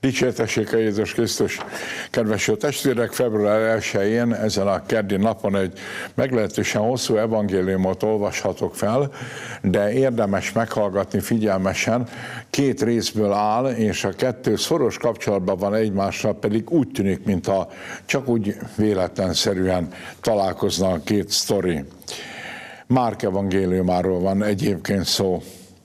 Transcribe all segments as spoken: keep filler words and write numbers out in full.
Dicsértessék a Jézus Krisztus! Kedves jó testvérek, február elsején, ezen a keddi napon egy meglehetősen hosszú evangéliumot olvashatok fel, de érdemes meghallgatni figyelmesen. Két részből áll, és a kettő szoros kapcsolatban van egymással, pedig úgy tűnik, mintha csak úgy véletlenszerűen találkozna a két sztori. Márk evangéliumáról van egyébként szó.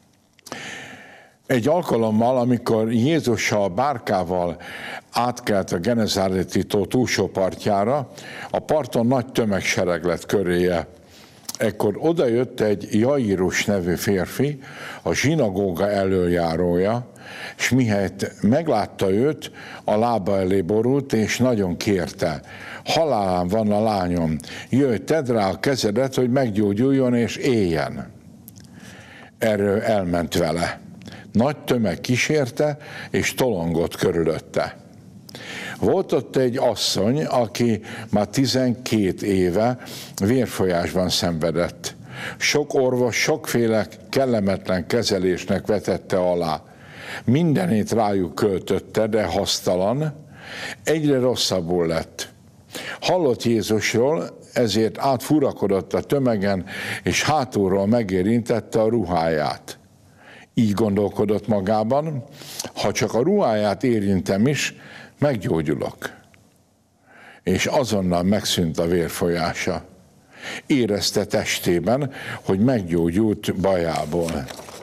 Egy alkalommal, amikor Jézus a bárkával átkelt a Genezáreti tó túlsó partjára, a parton nagy tömegsereg lett köréje. Ekkor odajött egy Jairus nevű férfi, a zsinagóga elöljárója, és mihelyt meglátta őt, a lába elé borult, és nagyon kérte: halálán van a lányom, jöjj, tedd rá a kezedet, hogy meggyógyuljon és éljen. Erről elment vele. Nagy tömeg kísérte, és tolongott körülötte. Volt ott egy asszony, aki már tizenkét éve vérfolyásban szenvedett. Sok orvos sokféle kellemetlen kezelésnek vetette alá. Mindenét rájuk költötte, de hasztalan, egyre rosszabbul lett. Hallott Jézusról, ezért átfurakodott a tömegen, és hátulról megérintette a ruháját. Így gondolkodott magában: ha csak a ruháját érintem is, meggyógyulok. És azonnal megszűnt a vérfolyása. Érezte testében, hogy meggyógyult bajából.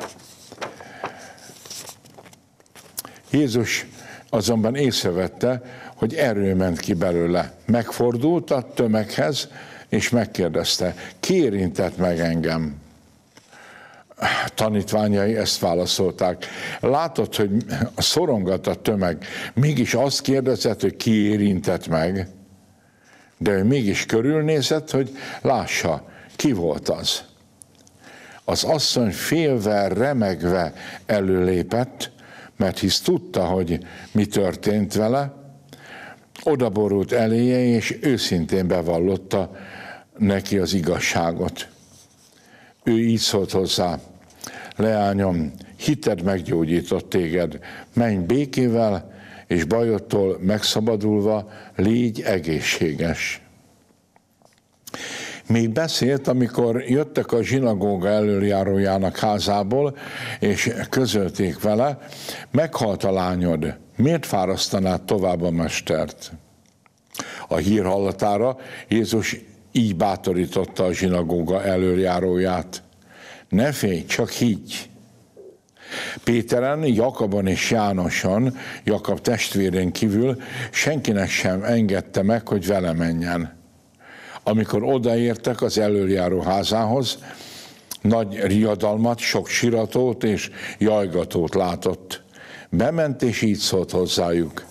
Jézus azonban észrevette, hogy erő ment ki belőle. Megfordult a tömeghez, és megkérdezte: ki érintett meg engem? Tanítványai ezt válaszolták: látod, hogy szorongat a tömeg, mégis azt kérdezett, hogy ki érintett meg, de ő mégis körülnézett, hogy lássa, ki volt az. Az asszony félve, remegve előlépett, mert hisz tudta, hogy mi történt vele, odaborult eléje, és őszintén bevallotta neki az igazságot. Ő így szólt hozzá: leányom, hited meggyógyított téged, menj békével, és bajodtól megszabadulva légy egészséges. Még beszélt, amikor jöttek a zsinagóga elöljárójának házából, és közölték vele: meghalt a lányod, miért fárasztanád tovább a mestert? A hír hallatára Jézus így bátorította a zsinagóga elöljáróját: ne félj, csak higgy. Péteren, Jakabon és Jánoson, Jakab testvérén kívül senkinek sem engedte meg, hogy vele menjen. Amikor odaértek az elöljáró házához, nagy riadalmat, sok siratót és jajgatót látott. Bement, és így szólt hozzájuk: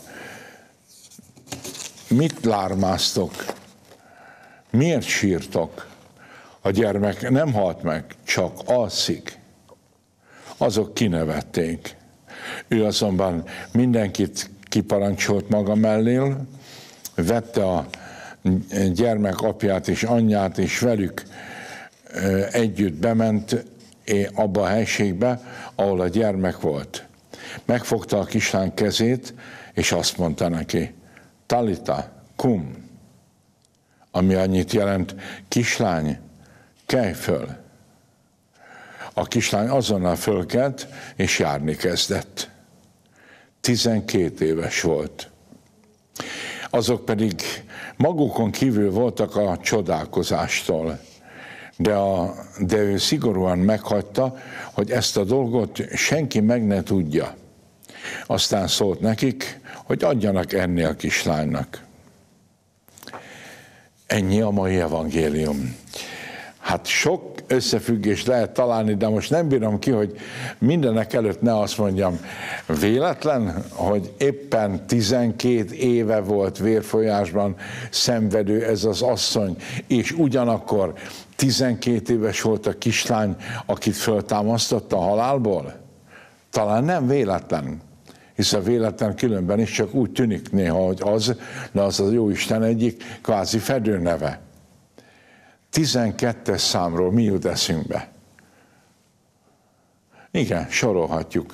mit lármáztok? Miért sírtok? A gyermek nem halt meg, csak alszik. Azok kinevették. Ő azonban mindenkit kiparancsolt maga mellél, vette a gyermek apját és anyját, és velük együtt bement abba a helységbe, ahol a gyermek volt. Megfogta a kislány kezét, és azt mondta neki: Talita, kum, ami annyit jelent: kislány, kelj föl. A kislány azonnal fölkelt, és járni kezdett. Tizenkét éves volt. Azok pedig magukon kívül voltak a csodálkozástól, de, a, de ő szigorúan meghagyta, hogy ezt a dolgot senki meg ne tudja. Aztán szólt nekik, hogy adjanak enni a kislánynak. Ennyi a mai evangélium. Hát sok összefüggést lehet találni, de most nem bírom ki, hogy mindenek előtt ne azt mondjam: véletlen, hogy éppen tizenkét éve volt vérfolyásban szenvedő ez az asszony, és ugyanakkor tizenkét éves volt a kislány, akit föltámasztott a halálból? Talán nem véletlen, hisz a véletlen különben is csak úgy tűnik néha, hogy az, de az a Jóisten egyik kvázi fedőneve. tizenkettes számról mi jut eszünkbe? Igen, sorolhatjuk.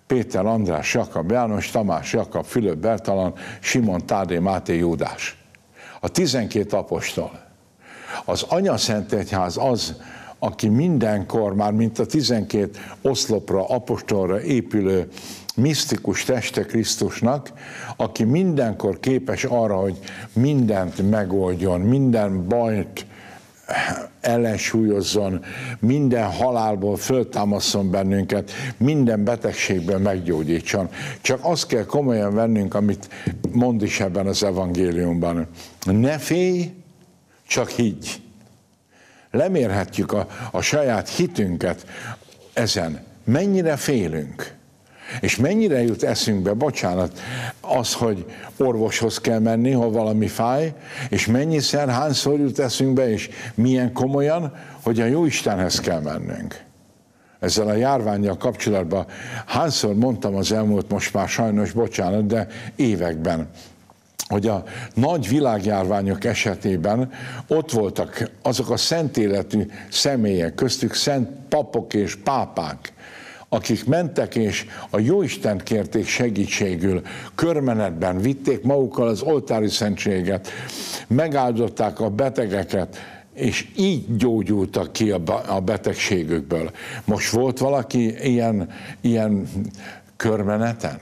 Péter, András, Jakab, János, Tamás, Jakab, Fülöp, Bertalan, Simon, Tádé, Máté, Júdás. A tizenkét apostol. Az Anyaszentegyház az, aki mindenkor, már mint a tizenkét oszlopra, apostolra épülő misztikus teste Krisztusnak, aki mindenkor képes arra, hogy mindent megoldjon, minden bajt ellensúlyozzon, minden halálból föltámasszon bennünket, minden betegségből meggyógyítson. Csak azt kell komolyan vennünk, amit mond is ebben az evangéliumban. Ne félj, csak higgy. Lemérhetjük a, a saját hitünket ezen. Mennyire félünk? És mennyire jut eszünkbe, bocsánat, az, hogy orvoshoz kell menni, ha valami fáj, és mennyiszer, hányszor jut eszünkbe, és milyen komolyan, hogy a Jóistenhez kell mennünk. Ezzel a járvánnyal kapcsolatban hányszor mondtam az elmúlt, most már sajnos, bocsánat, de években, hogy a nagy világjárványok esetében ott voltak azok a szent életű személyek, köztük szent papok és pápák, akik mentek és a Jóistent kérték segítségül, körmenetben vitték magukkal az oltári szentséget, megáldották a betegeket, és így gyógyultak ki a betegségükből. Most volt valaki ilyen, ilyen körmeneten?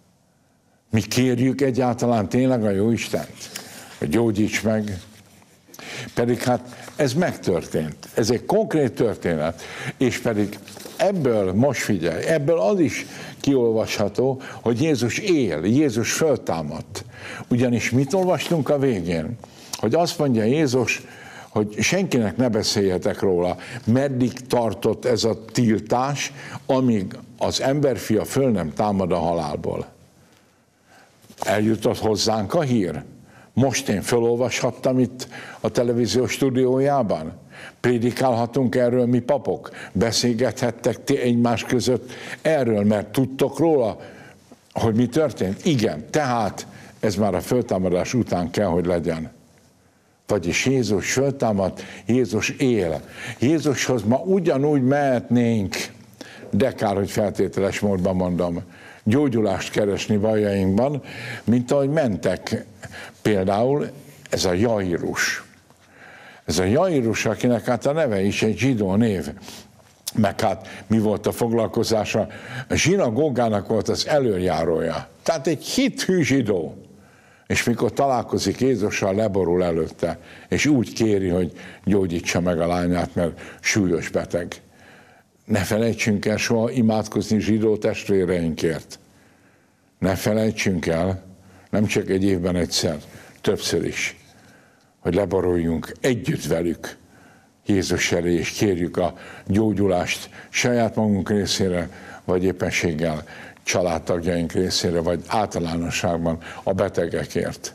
Mi kérjük egyáltalán tényleg a Jóistent, hogy gyógyíts meg? Pedig hát ez megtörtént. Ez egy konkrét történet. És pedig ebből, most figyelj, ebből az is kiolvasható, hogy Jézus él, Jézus föltámadt. Ugyanis mit olvastunk a végén? Hogy azt mondja Jézus, hogy senkinek ne beszéljetek róla, meddig tartott ez a tiltás, amíg az emberfia föl nem támad a halálból. Eljutott hozzánk a hír. Most én felolvashattam itt a televíziós stúdiójában. Prédikálhatunk erről mi papok. Beszélgethettek ti egymás között erről, mert tudtok róla, hogy mi történt? Igen, tehát ez már a föltámadás után kell, hogy legyen. Vagyis Jézus föltámad, Jézus él. Jézushoz ma ugyanúgy mehetnénk, de kár, hogy feltételes módban mondom, gyógyulást keresni bajainkban, mint ahogy mentek például ez a Jairus. Ez a Jairus, akinek hát a neve is egy zsidó név, meg hát mi volt a foglalkozása? A zsinagógának volt az előjárója. Tehát egy hithű zsidó. És mikor találkozik Jézussal, leborul előtte, és úgy kéri, hogy gyógyítsa meg a lányát, mert súlyos beteg. Ne felejtsünk el soha imádkozni zsidó testvéreinkért. Ne felejtsünk el, nem csak egy évben egyszer, többször is, hogy leboruljunk együtt velük Jézus elé, és kérjük a gyógyulást saját magunk részére, vagy éppenséggel családtagjaink részére, vagy általánosságban a betegekért.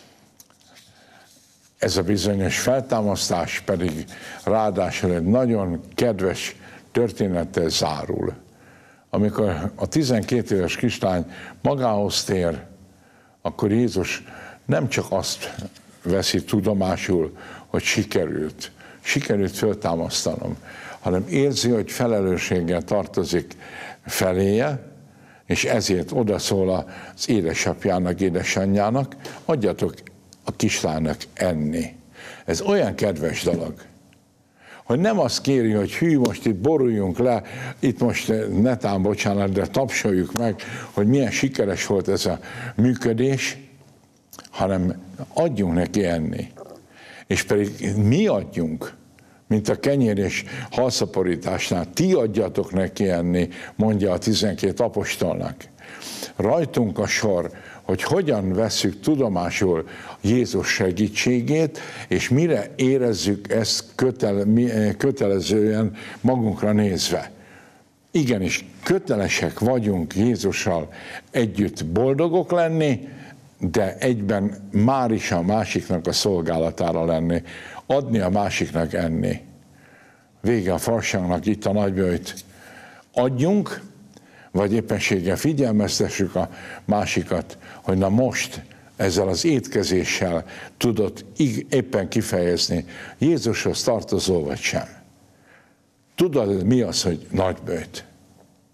Ez a bizonyos feltámasztás pedig ráadásul egy nagyon kedves történettel zárul. Amikor a tizenkét éves kislány magához tér, akkor Jézus nem csak azt veszi tudomásul, hogy sikerült, sikerült föltámasztanom, hanem érzi, hogy felelősséggel tartozik feléje, és ezért odaszól az édesapjának, édesanyjának, adjatok a kislánynak enni. Ez olyan kedves dolog, hogy nem azt kéri, hogy hű, most itt boruljunk le, itt most netán, bocsánat, de tapsoljuk meg, hogy milyen sikeres volt ez a működés, hanem adjunk neki enni. És pedig mi adjunk, mint a kenyér és halszaporításnál, ti adjatok neki enni, mondja a tizenkét apostolnak. Rajtunk a sor, hogy hogyan vesszük tudomásul Jézus segítségét, és mire érezzük ezt kötele, kötelezően magunkra nézve. Igenis, kötelesek vagyunk Jézussal együtt boldogok lenni, de egyben már is a másiknak a szolgálatára lenni, adni a másiknak enni. Vége a farságnak itt a nagyböjt. Adjunk, vagy éppenséggel figyelmeztessük a másikat, hogy na most ezzel az étkezéssel tudod éppen kifejezni, Jézushoz tartozol vagy sem. Tudod, mi az, hogy nagyböjt?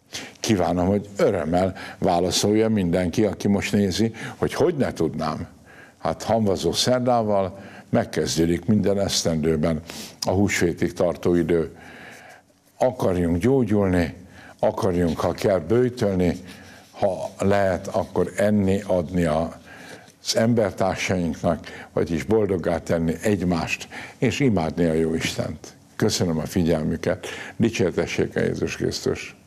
kívánom, hogy örömmel válaszolja mindenki, aki most nézi, hogy hogy ne tudnám. Hát hamvazó szerdával megkezdődik minden esztendőben a húsvétig tartó idő. Akarjunk gyógyulni, akarjunk, ha kell, böjtölni, ha lehet, akkor enni, adni az embertársainknak, vagyis boldoggá tenni egymást, és imádni a Jóistent. Köszönöm a figyelmüket. Dicsértessék a Jézus Krisztus!